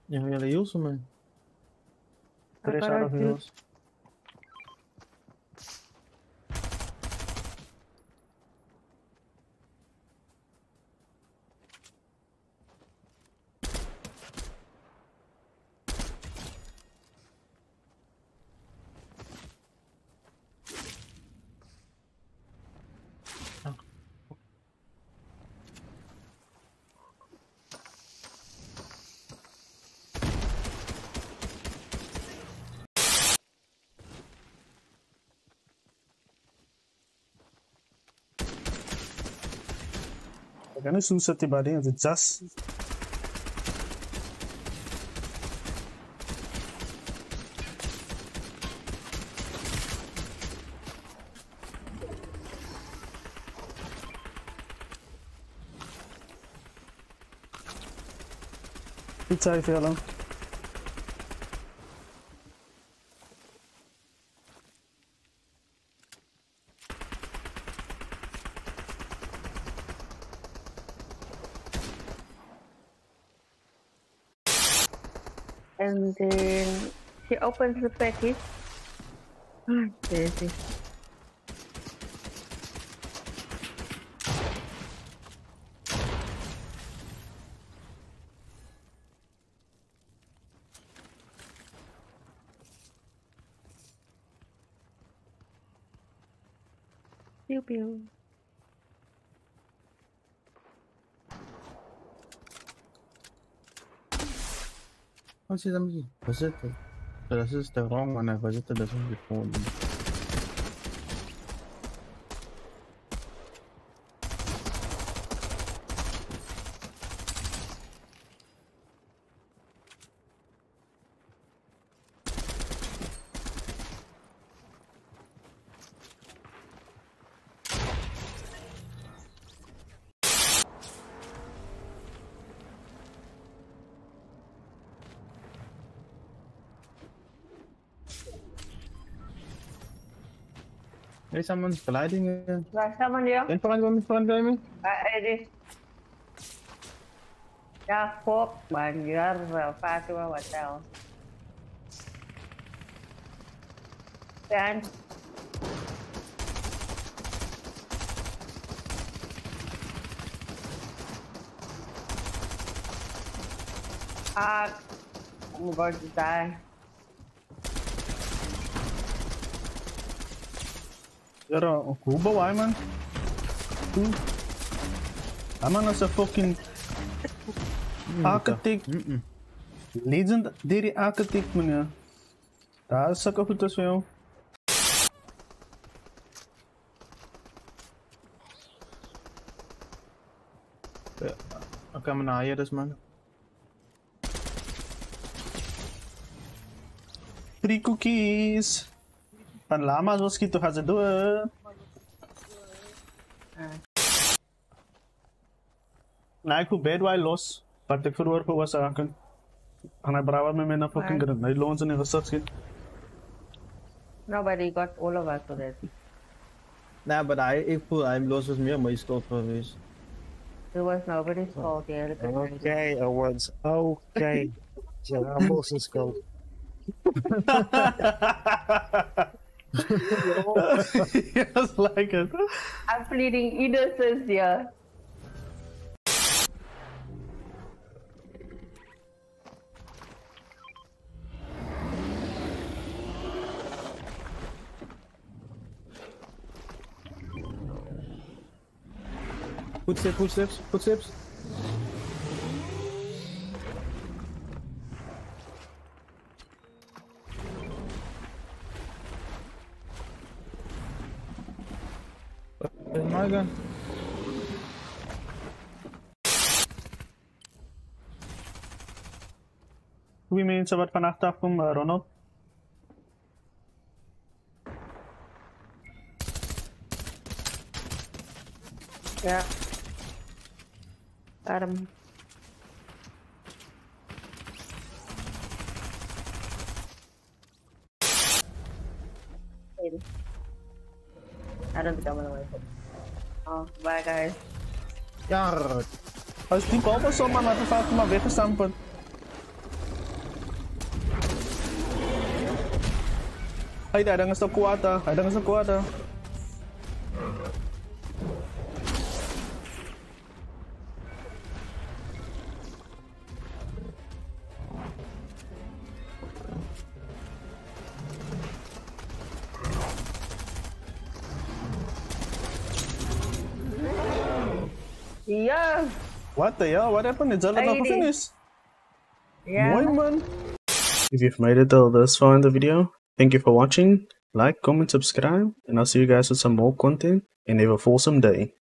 Ja, jullie use, man. I 3 got out a of juice. use. Ik kan niet zo zitten bij dingen, het jas. Iets uitvellen. And then she opens the package. Crazy. Pew pew. Wat zit hem hier? Waar zit het? Dat is de wrong one, waar zit het? Dat is een gewoon. Hey, someone's gliding. Waar someone here? In front of me? It is. Yeah, fuck, man. You are far too hotel. Stand. I'm going to die. Ja, hoe bouw man? Man is een fucking architect. Legendary architect, meneer. Daar is ook goed als jou. Oké, maar nou hier dus, man. Free cookies. Van lama's was het toch als het doen. Nee, ik probeer wel los. Wat ik verworpen was aanken. En hij bracht me met een fucking grond. Hij loont in de stad. Nobody got all of us for that. Nee, maar ik voel hem los was meer mijn schuld geweest. It was nobody's fault, yeah. Okay, Owens. Okay. Ja, Moses go. Yes, like it. I'm pleading innocence here. Footsteps. My gun. Wie mensen wat vannacht afkomen, Ronald? Yeah. Got him. I don't think I'm gonna win. Oh, bye guys. Ja, Als die bal was zomaar laten vaak maar weggestampen. Ay, ada nga sa kuwata. Ada nga sa kuwata. Yeah. What the hell? What happened? It's all not finished. Yeah. Mooi, man. If you've made it till this far in the video, thank you for watching. Like, comment, subscribe, and I'll see you guys with some more content, and have a awesome day.